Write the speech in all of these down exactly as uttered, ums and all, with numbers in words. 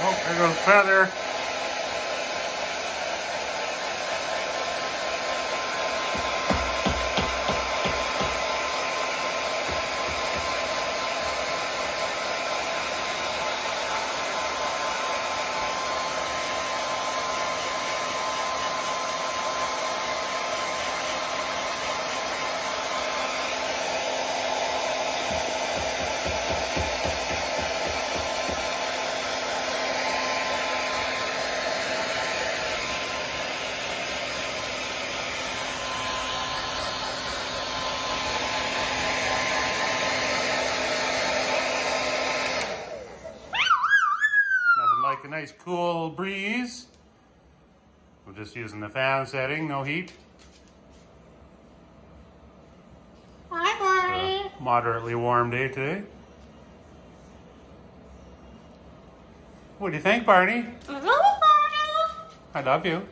Oh, there goes Feather. Like a nice cool breeze. We're just using the fan setting, no heat. Hi, Barney. It's a moderately warm day today. What do you think, Barney? I love you, Barney. I love you.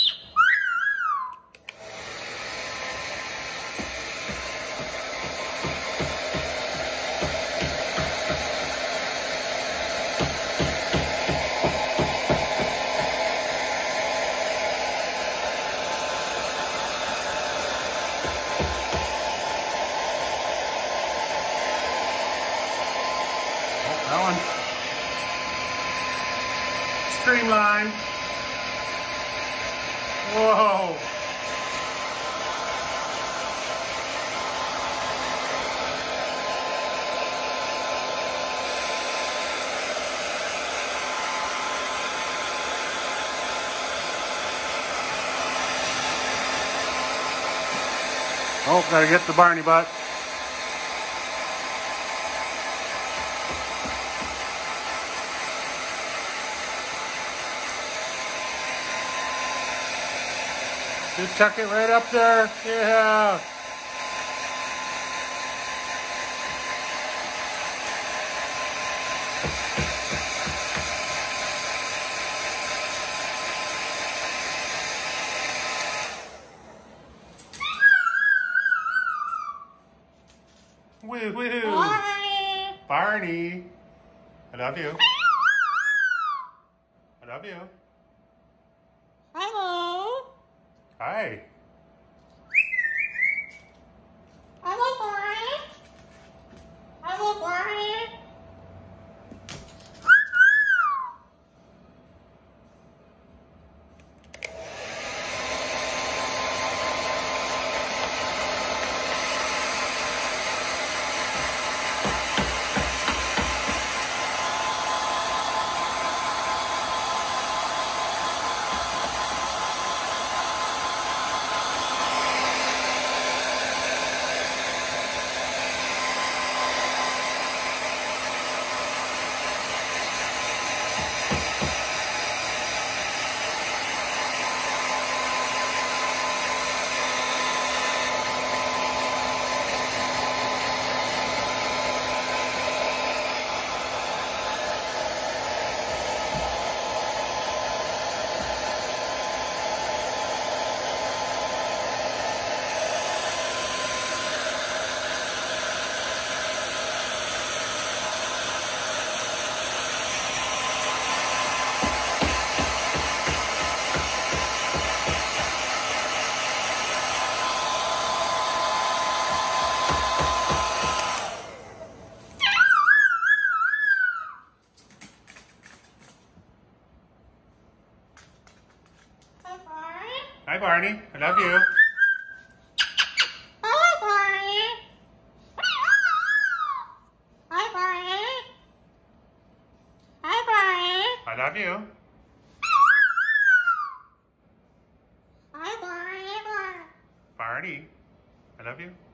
That one. Streamline. Whoa. Oh, gotta get the Barney butt. Just tuck it right up there. Yeah. Woo woo. Barney. Barney. I love you. I love you. Hello. Hi. Hello, Barney. Hello, Barney. Hi, Barney. I love you. Hi, Barney. Hi, Barney. Hi, Barney. I love you. Hi, Barney. Barney. I love you.